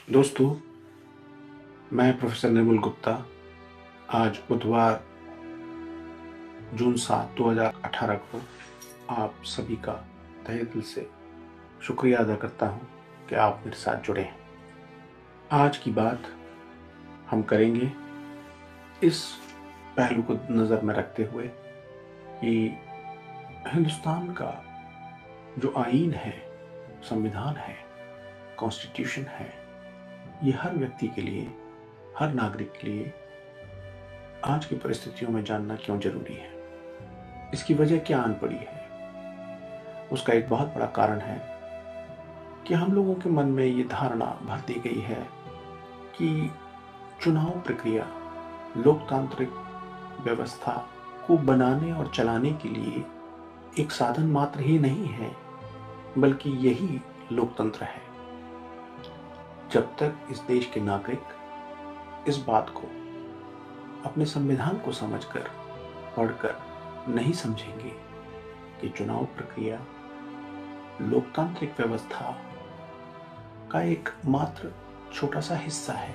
दोस्तों, मैं प्रोफेसर निर्मल गुप्ता आज बुधवार जून 7 2018 को आप सभी का तहे दिल से शुक्रिया अदा करता हूं कि आप मेरे साथ जुड़े हैं। आज की बात हम करेंगे इस पहलू को नज़र में रखते हुए कि हिंदुस्तान का जो आईन है, संविधान है, कॉन्स्टिट्यूशन है, ये हर व्यक्ति के लिए, हर नागरिक के लिए आज की परिस्थितियों में जानना क्यों जरूरी है। इसकी वजह क्या आन पड़ी है? उसका एक बहुत बड़ा कारण है कि हम लोगों के मन में ये धारणा भर दी गई है कि चुनाव प्रक्रिया लोकतांत्रिक व्यवस्था को बनाने और चलाने के लिए एक साधन मात्र ही नहीं है, बल्कि यही लोकतंत्र है। जब तक इस देश के नागरिक इस बात को अपने संविधान को समझकर, पढ़कर नहीं समझेंगे कि चुनाव प्रक्रिया लोकतांत्रिक व्यवस्था का एक मात्र छोटा सा हिस्सा है,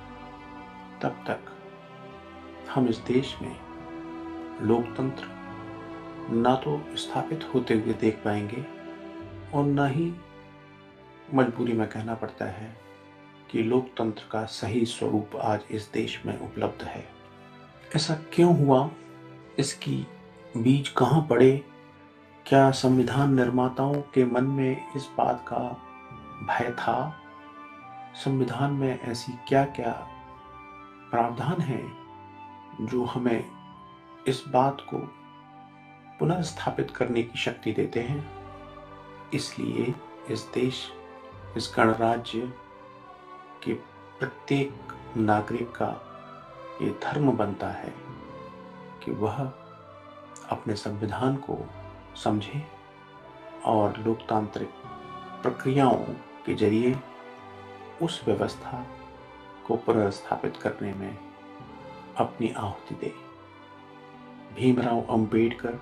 तब तक हम इस देश में लोकतंत्र ना तो स्थापित होते हुए देख पाएंगे और ना ही मजबूरी में कहना पड़ता है कि लोकतंत्र का सही स्वरूप आज इस देश में उपलब्ध है। ऐसा क्यों हुआ? इसकी बीज कहाँ पड़े? क्या संविधान निर्माताओं के मन में इस बात का भय था? संविधान में ऐसी क्या क्या प्रावधान हैं जो हमें इस बात को पुनर्स्थापित करने की शक्ति देते हैं? इसलिए इस देश, इस गणराज्य के प्रत्येक नागरिक का ये धर्म बनता है कि वह अपने संविधान को समझे और लोकतांत्रिक प्रक्रियाओं के जरिए उस व्यवस्था को पुनर्स्थापित करने में अपनी आहुति दे। भीमराव अंबेडकर,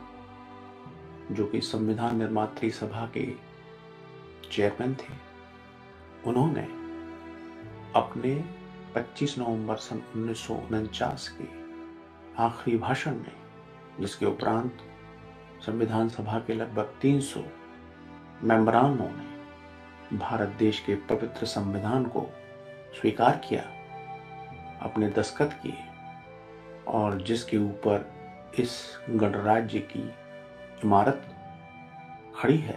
जो कि संविधान निर्मात्री सभा के चेयरमैन थे, उन्होंने अपने 25 नवंबर सन 1949 के आखिरी भाषण में, जिसके उपरांत संविधान सभा के लगभग 300 मेंबरानों ने भारत देश के पवित्र संविधान को स्वीकार किया, अपने दस्तखत किए और जिसके ऊपर इस गणराज्य की इमारत खड़ी है,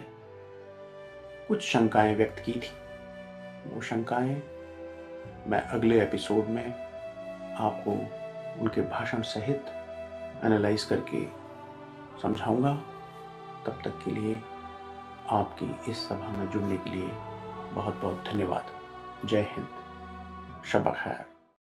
कुछ शंकाएं व्यक्त की थी। वो शंकाएं मैं अगले एपिसोड में आपको उनके भाषण सहित एनालाइज करके समझाऊंगा। तब तक के लिए आपकी इस सभा में जुड़ने के लिए बहुत बहुत धन्यवाद। जय हिंद, शब खैर।